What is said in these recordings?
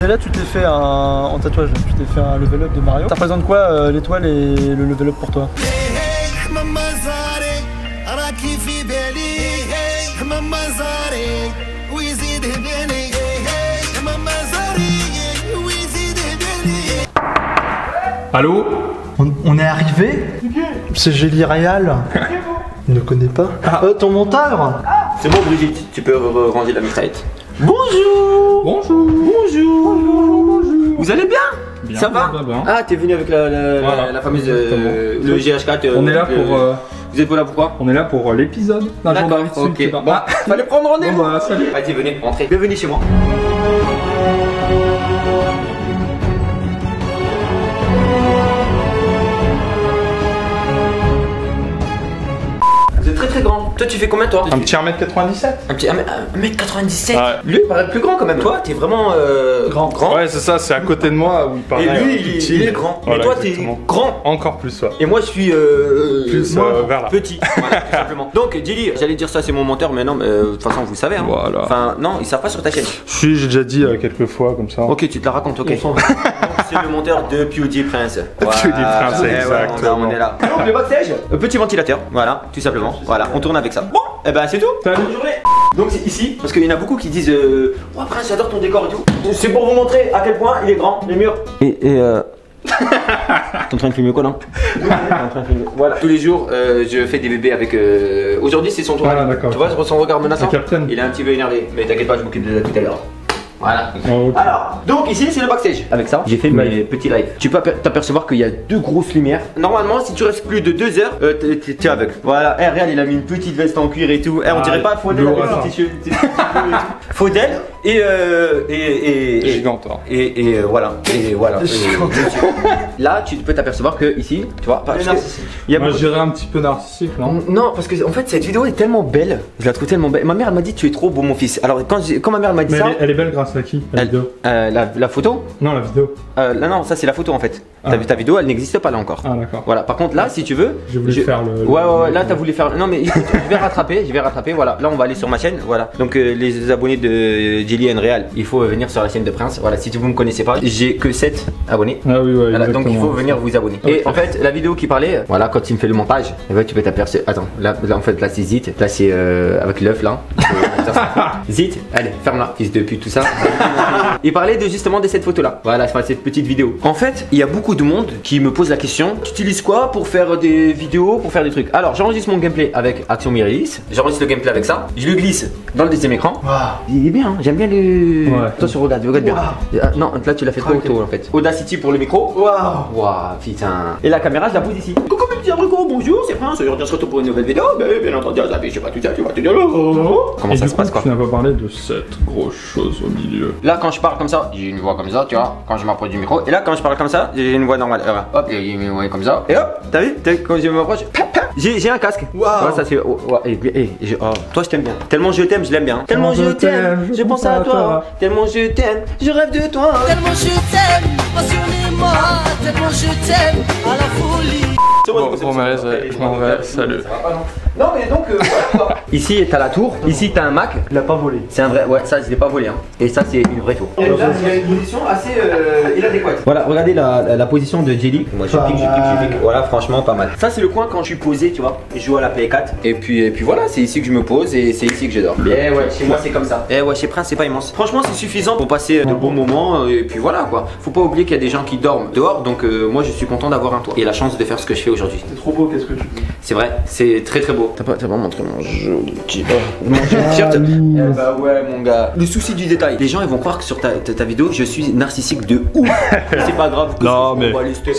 Et là tu t'es fait en tatouage, tu t'es fait un level up de Mario. Ça représente quoi l'étoile et le level up pour toi? Allô? On est arrivé? C'est Gély Réal. Il ne connaît pas. Ton monteur. C'est bon Brigitte, tu peux ranger la mitraillette. Bonjour. Bonjour. Bonjour. Vous allez bien? Bien, Ça va? bien. Ah, t'es venu avec la fameuse le GH4. On est là pour. Vous êtes là pourquoi? On est là pour l'épisode d'un jour D'accord, d'habitude. ok. Bon, fallait prendre rendez-vous. Bon, bah, salut. Vas-y, venez, entrez. Bienvenue chez moi. Vous êtes très très grand. Toi, tu fais combien toi? Un petit 1m97. Un petit 1m97. Ouais. Lui, il paraît plus grand quand même. Toi, t'es vraiment grand. Ouais, c'est ça, c'est à côté de moi où il paraît. Et lui, petit. il est grand. Voilà, Mais toi, t'es exactement. grand. Encore plus, ouais. Et moi, je suis Plus vers là. petit. Voilà, tout simplement. Donc, Jelly, j'allais dire ça, c'est mon monteur, mais non, mais de toute façon, vous savez. Hein. Voilà. Enfin, non, il sert pas sur ta chaîne. Si, j'ai déjà dit quelques fois comme ça. Ok, tu te la racontes, ok. Donc, c'est le monteur de PewDie Prince. PewDie Prince, exactement. On est là. Donc, le backstage, petit ventilateur. Voilà, tout simplement. Voilà, on tourne avec ça. Bon, et ben c'est tout. Salut. Bonne journée. Donc c'est ici, parce qu'il y en a beaucoup qui disent oh Prince, j'adore ton décor et tout. C'est pour vous montrer à quel point il est grand, les murs. Et t'es en train de filmer quoi, non? Voilà. Tous les jours, je fais des bébés avec. Aujourd'hui, c'est son tour. Ah, d'accord. Tu vois, son regard menaçant. C'est Captain. Il est un petit peu énervé, mais t'inquiète pas, je m'occupe de ça tout à l'heure. Voilà. Oh, okay. Alors, donc ici c'est le backstage. Avec ça, j'ai fait mes petits lives. Tu peux t'apercevoir qu'il y a deux grosses lumières. Normalement, si tu restes plus de 2 heures, t'es aveugle. Voilà. Real, il a mis une petite veste en cuir et tout. On dirait pas Faudel avec ses cheveux. Faudel et Gigantor. et voilà. Et voilà. Là, tu peux t'apercevoir que ici, tu vois, parce que il y a Moi, beaucoup- je dirais un petit peu narcissique, non? Non, parce que en fait cette vidéo est tellement belle. Je la trouve tellement belle. Ma mère elle m'a dit tu es trop beau mon fils. Alors quand ma mère m'a dit Mais ça, elle est belle grâce à qui? La vidéo? la photo. Non, la vidéo. Là, non, ça c'est la photo en fait. T'as vu ta vidéo, elle n'existe pas là encore. Ah, d'accord. Voilà. Par contre là, si tu veux, J'ai voulu faire le. Ouais, là t'as voulu faire. Non mais écoute, je vais rattraper. Voilà. Là on va aller sur ma chaîne. Voilà. Donc les abonnés de Jelly Real, il faut venir sur la chaîne de Prince. Voilà. Si vous me connaissez pas, j'ai que 7 abonnés. Ah oui, ouais. Voilà, donc il faut venir vous abonner. Okay. Et en fait, la vidéo qui parlait, voilà, quand il me fait le montage, et ben, tu peux t'apercevoir. Attends, là en fait, là c'est Zit, là c'est avec l'œuf là. Zit, allez, ferme-la, fils de pute, tout ça. Il parlait de justement de cette photo là. Voilà, cette petite vidéo. En fait, il y a beaucoup de monde qui me pose la question tu utilises quoi pour faire des vidéos, pour faire des trucs? Alors, j'enregistre mon gameplay avec Action Mirelis, j'enregistre le gameplay avec ça, je le glisse dans le deuxième écran. Wow. Il est bien, hein, j'aime bien le. Ouais. Attention, regarde bien. Non, là tu l'as fait trop tôt en fait. Audacity pour le micro. Waouh. Waouh, putain. Et la caméra, je la pose ici. Coucou mes petits abricots, bonjour, c'est Prince. Aujourd'hui, on se retrouve pour une nouvelle vidéo. Mais bien entendu, je sais pas tout ça, tu vas te dire. Comment Et ça du se coup, passe quoi? tu n'as pas parlé de cette grosse chose au milieu. Là, quand je parle comme ça, j'ai une voix comme ça, tu vois. Quand je m'approche du micro. Et là, quand je parle comme ça, j'ai une voix normale. Hop, j'ai une voix comme ça. Et hop, t'as vu? Quand je m'approche, j'ai un casque. Waouh. Ouais, ça c'est. Toi, je t'aime bien. Tellement je t'aime, je l'aime bien. Tellement je t'aime, je pense à toi. Tellement je t'aime, je rêve de toi. Tellement je t'aime, passionnément, tellement je t'aime à la folie. Bon, je m'en vais, salut. Non mais donc voilà. Ici t'as la tour, ici t'as un Mac. Il a pas volé. C'est un vrai, ouais ça je l'ai pas volé hein. Et ça c'est une vraie tour. Et là il y a une position assez inadéquate. Voilà, regardez la position de Jelly. Moi je pique. Voilà franchement pas mal. Ça c'est le coin quand je suis posé tu vois. Et je joue à la Play 4. Et puis voilà, c'est ici que je me pose et c'est ici que je dors. Et ouais, chez moi c'est comme ça. Et ouais, chez Prince c'est pas immense. Franchement c'est suffisant pour passer de bons moments et puis voilà quoi. Faut pas oublier qu'il y a des gens qui dorment dehors donc moi je suis content d'avoir un toit. Et la chance de faire ce que je fais aujourd'hui. C'est trop beau, qu'est-ce que tu dis? C'est vrai, c'est très très beau. T'as pas montré mon joli petit t-shirt. Bah ouais mon gars. Le souci du détail. Les gens ils vont croire que sur ta vidéo je suis narcissique de ouf. C'est pas grave. Non mais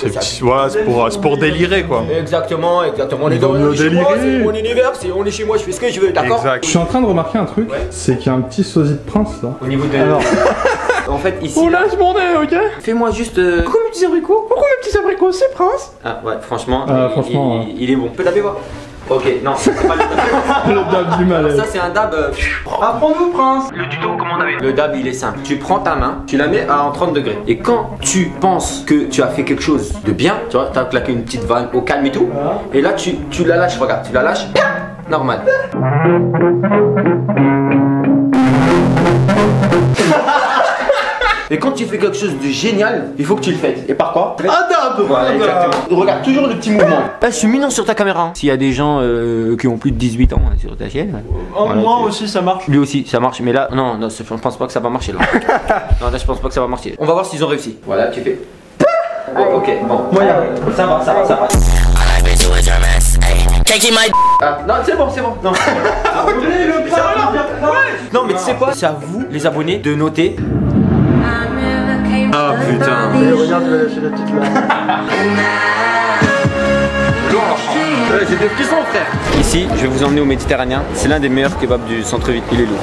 c'est pour délirer quoi. Exactement. Les vaut mieux chez moi, délirer. c'est mon univers, on est chez moi, je fais ce que je veux, d'accord? Exact. Je suis en train de remarquer un truc, c'est qu'il y a un petit sosie de Prince là. Au niveau de. Alors. En fait ici. Oh lâche mon nez, ok? Fais-moi juste. Pourquoi mes petits abricots? Pourquoi mes petits abricots? C'est Prince? Ah ouais, franchement. Franchement, il est bon. Tu peux taper voir? Ok, non, c'est pas le dab. Le dab du malaise. Ça c'est un dab. Apprends-nous, Prince. Le tuto, comment on avait? Le dab il est simple. Tu prends ta main, tu la mets en 30 degrés. Et quand tu penses que tu as fait quelque chose de bien, tu vois, tu as claqué une petite vanne au calme et tout. Et là tu la lâches, regarde, tu la lâches. Normal. Et quand tu fais quelque chose de génial, il faut que tu le fasses. Et par quoi? Adab. Voilà, exactement. Regarde toujours le petit mouvement. Je suis mignon sur ta caméra. Hein. S'il y a des gens qui ont plus de 18 ans sur ta chaîne. Voilà, moi aussi ça marche. Lui aussi, ça marche. Mais là, non, je pense pas que ça va marcher là. Non, là, je pense pas que ça va marcher. On va voir s'ils ont réussi. Voilà, tu fais. Oh, ok, bon. Moyen. Ça va. Ah, non, c'est bon. Non. Non, mais tu sais quoi? C'est à vous, les abonnés, de noter. Ah putain. Regarde, je vais lâcher la petite là. J'ai des frissons, frère. Ici, je vais vous emmener au Méditerranéen. C'est l'un des meilleurs kebabs du centre-ville. Il est lourd.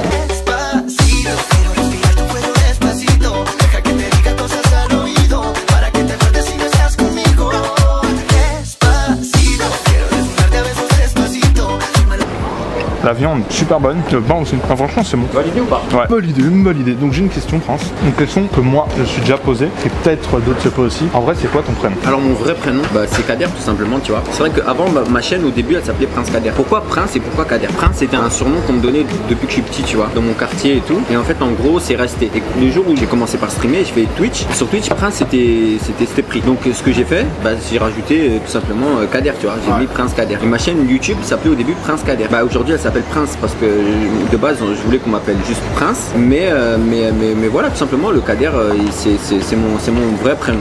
La viande, super bonne. Le pain aussi. Enfin, franchement, c'est bon. Validé ou pas? Ouais. Bonne idée. Donc, j'ai une question, Prince. Une question que moi, je suis déjà posée. Et peut-être d'autres se posent aussi. En vrai, c'est quoi ton prénom? Alors, mon vrai prénom, c'est Kader, tout simplement, tu vois. C'est vrai qu'avant, ma chaîne, au début, elle s'appelait Prince Kader. Pourquoi Prince et pourquoi Kader? Prince, c'était un surnom qu'on me donnait depuis que je suis petit, tu vois, dans mon quartier et tout. Et en fait, en gros, c'est resté. Et le jour où j'ai commencé par streamer, je fais Twitch. Sur Twitch, Prince, c'était pris. Donc, ce que j'ai fait, j'ai rajouté tout simplement Kader, tu vois. J'ai mis Prince Kader. Et ma chaîne YouTube s'appelait au début Prince Kader. Aujourd'hui, elle s'appelle Prince parce que de base, je voulais qu'on m'appelle juste Prince. Mais voilà, tout simplement, le Kader, c'est mon vrai prénom.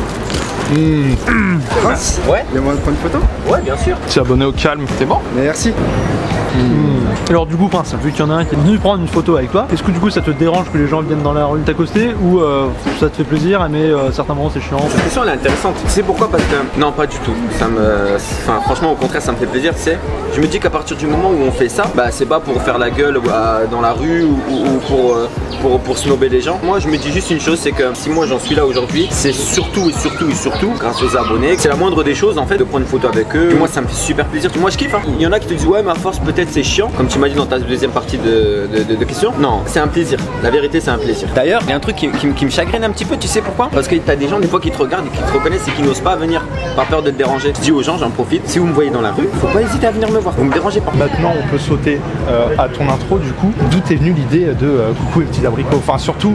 Prince? Ouais. Il y a moyen de prendre une photo? Ouais, bien sûr. Tu es abonné au calme. C'est bon? Merci. Alors du coup Prince, vu qu'il y en a un qui est venu prendre une photo avec toi, est-ce que du coup ça te dérange que les gens viennent dans la rue t'accoster ou ça te fait plaisir mais certains moments c'est chiant? Cette question elle est intéressante. Tu sais pourquoi? Parce que non, pas du tout. Enfin franchement au contraire ça me fait plaisir. Tu sais, je me dis qu'à partir du moment où on fait ça, c'est pas pour faire la gueule dans la rue ou pour snobber les gens. Moi je me dis juste une chose, c'est que si moi j'en suis là aujourd'hui, c'est surtout grâce aux abonnés. C'est la moindre des choses en fait de prendre une photo avec eux. Et moi ça me fait super plaisir. Moi je kiffe. Hein. Il y en a qui te disent ouais mais à force peut-être c'est chiant, comme tu m'as dit dans ta deuxième partie de questions. Non, c'est un plaisir. La vérité, c'est un plaisir. D'ailleurs, il y a un truc qui me chagrine un petit peu, tu sais pourquoi? Parce que t'as des gens des fois qui te regardent et qui te reconnaissent et qui n'osent pas venir par peur de te déranger. Je dis aux gens, j'en profite, si vous me voyez dans la rue, faut pas hésiter à venir me voir. Vous me dérangez pas. Maintenant, on peut sauter à ton intro du coup. D'où t'es venue l'idée de coucou les petits abricots? Enfin, surtout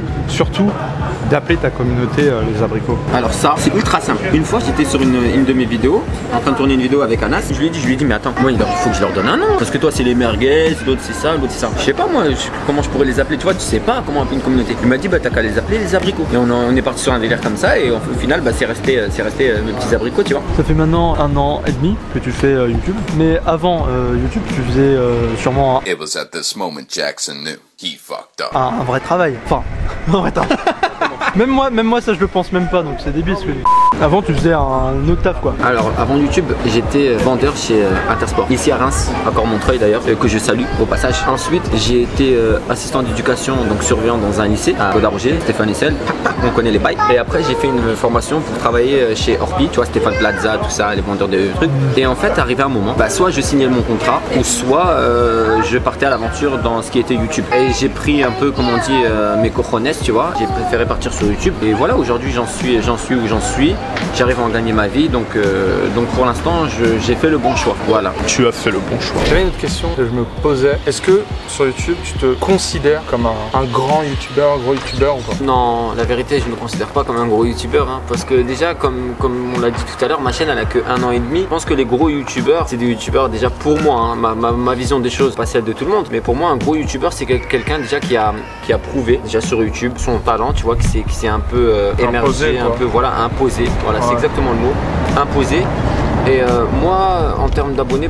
d'appeler ta communauté les abricots. Alors ça, c'est ultra simple. Une fois, j'étais sur une de mes vidéos, en train de tourner une vidéo avec Anas. Je lui ai dit, mais attends, moi il faut que je leur donne un nom. Parce que toi, c'est les merguez, l'autre c'est ça, l'autre c'est ça. Je sais pas moi, comment je pourrais les appeler, tu vois, tu sais pas comment appeler une communauté. Il m'a dit, t'as qu'à les appeler les abricots. Et on est parti sur un délire comme ça et au final, c'est resté mes petits abricots, tu vois. Ça fait maintenant 1 an et demi que tu fais YouTube, mais avant YouTube, tu faisais sûrement It was at this moment Jackson knew he fucked up. un vrai travail. Enfin, un vrai travail. Même moi ça je le pense même pas, donc c'est débile ce que je dis. Avant tu faisais un autre taf quoi. Alors avant YouTube j'étais vendeur chez Intersport ici à Reims, à Cormontreuil d'ailleurs, que je salue au passage. Ensuite j'ai été assistant d'éducation, donc surveillant dans un lycée à Godaroger, Stéphane Essel, on connaît les bails. Et après j'ai fait une formation pour travailler chez Orpi, tu vois, Stéphane Plaza, tout ça, les vendeurs de trucs. Et en fait arrivé un moment, soit je signais mon contrat ou soit je partais à l'aventure dans ce qui était YouTube. Et j'ai pris un peu, comme on dit, mes cojones, tu vois, j'ai préféré partir sur YouTube et voilà, aujourd'hui j'en suis où j'en suis, j'arrive à en gagner ma vie, donc pour l'instant j'ai fait le bon choix, voilà. Tu as fait le bon choix. J'avais une autre question que je me posais, est-ce que sur YouTube tu te considères comme un grand youtubeur, un gros youtubeur ou pas? Non, la vérité je ne me considère pas comme un gros youtubeur hein, parce que déjà comme on l'a dit tout à l'heure, ma chaîne elle a que 1 an et demi. Je pense que les gros youtubeurs c'est des youtubeurs déjà pour moi, hein, ma vision des choses, pas celle de tout le monde, mais pour moi un gros youtubeur c'est quelqu'un déjà qui a prouvé déjà sur YouTube son talent, tu vois, qui s'est un peu émergé, un peu voilà, imposé, voilà, ouais. C'est exactement le mot, imposé. Et moi en termes d'abonnés,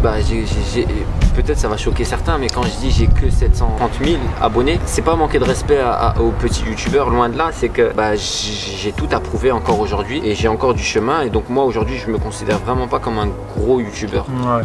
peut-être ça va choquer certains, mais quand je dis j'ai que 730 000 abonnés, c'est pas manquer de respect aux petits youtubeurs, loin de là, c'est que j'ai tout à prouver encore aujourd'hui et j'ai encore du chemin. Et donc moi aujourd'hui je me considère vraiment pas comme un gros youtubeur, ouais.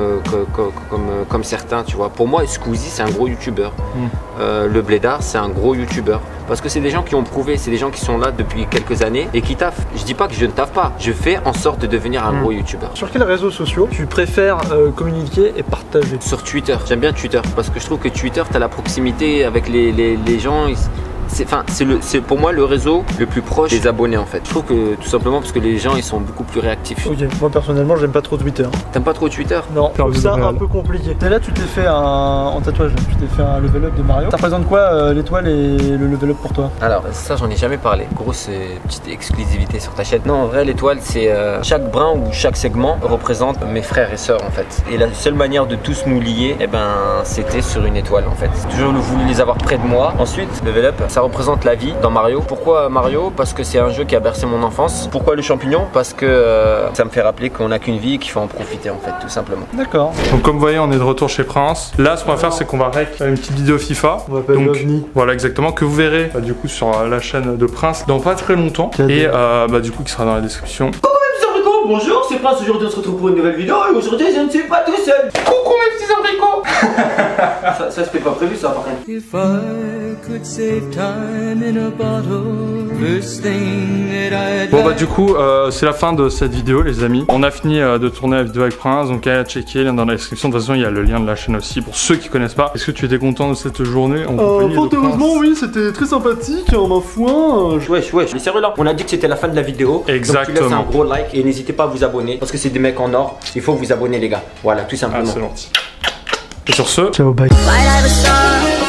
comme certains, tu vois. Pour moi Squeezie c'est un gros youtubeur, le Blédard c'est un gros youtubeur, parce que c'est des gens qui ont prouvé, c'est des gens qui sont là depuis quelques années et qui taffent. Je dis pas que je ne taffe pas, je fais en sorte de devenir un gros youtubeur. Sur quels réseaux sociaux tu préfères communiquer et partager? Sur Twitter, j'aime bien Twitter parce que je trouve que Twitter, tu as la proximité avec les gens. c'est pour moi le réseau le plus proche des abonnés en fait. Je trouve que tout simplement parce que les gens ils sont beaucoup plus réactifs. Ok, moi personnellement j'aime pas trop Twitter. T'aimes pas trop Twitter? Non, je trouve ça un peu compliqué. Et là tu t'es fait en tatouage, tu t'es fait un level up de Mario. Ça représente quoi l'étoile et le level up pour toi? Alors ça j'en ai jamais parlé. Grosse petite exclusivité sur ta chaîne. Non, en vrai l'étoile c'est chaque brin ou chaque segment représente mes frères et sœurs en fait. Et la seule manière de tous nous lier, eh ben c'était sur une étoile en fait. J'ai toujours voulu les avoir près de moi. Ensuite, level up, ça représente la vie dans Mario. Pourquoi Mario? Parce que c'est un jeu qui a bercé mon enfance. Pourquoi le champignon? Parce que ça me fait rappeler qu'on n'a qu'une vie et qu'il faut en profiter en fait, tout simplement. D'accord. Donc comme vous voyez, on est de retour chez Prince. Là, ce qu'on va faire, c'est qu'on va rec une petite vidéo FIFA. On va appeler l'OVNI. Voilà, exactement, que vous verrez du coup sur la chaîne de Prince dans pas très longtemps. Et du coup, qui sera dans la description. Bonjour, c'est Prince, aujourd'hui on se retrouve pour une nouvelle vidéo et aujourd'hui je ne suis pas tout seul. Coucou mes petits abricots. ça c'était pas prévu ça par contre. If I could save time in a bottle, first thing that I'd Bon bah du coup c'est la fin de cette vidéo les amis. On a fini de tourner la vidéo avec Prince, donc allez checker, lien dans la description. De toute façon il y a le lien de la chaîne aussi pour ceux qui connaissent pas. Est-ce que tu étais content de cette journée en compagnie de Prince? Heureusement oui, c'était très sympathique, en un foin. Wesh, les sérieux là, on a dit que c'était la fin de la vidéo. Exactement. Donc tu laisses un gros like et n'hésitez pas à vous abonner parce que c'est des mecs en or. Il faut vous abonner les gars. Voilà, tout simplement. Ah, c'est gentil. Et sur ce, ciao, bye. Might have a song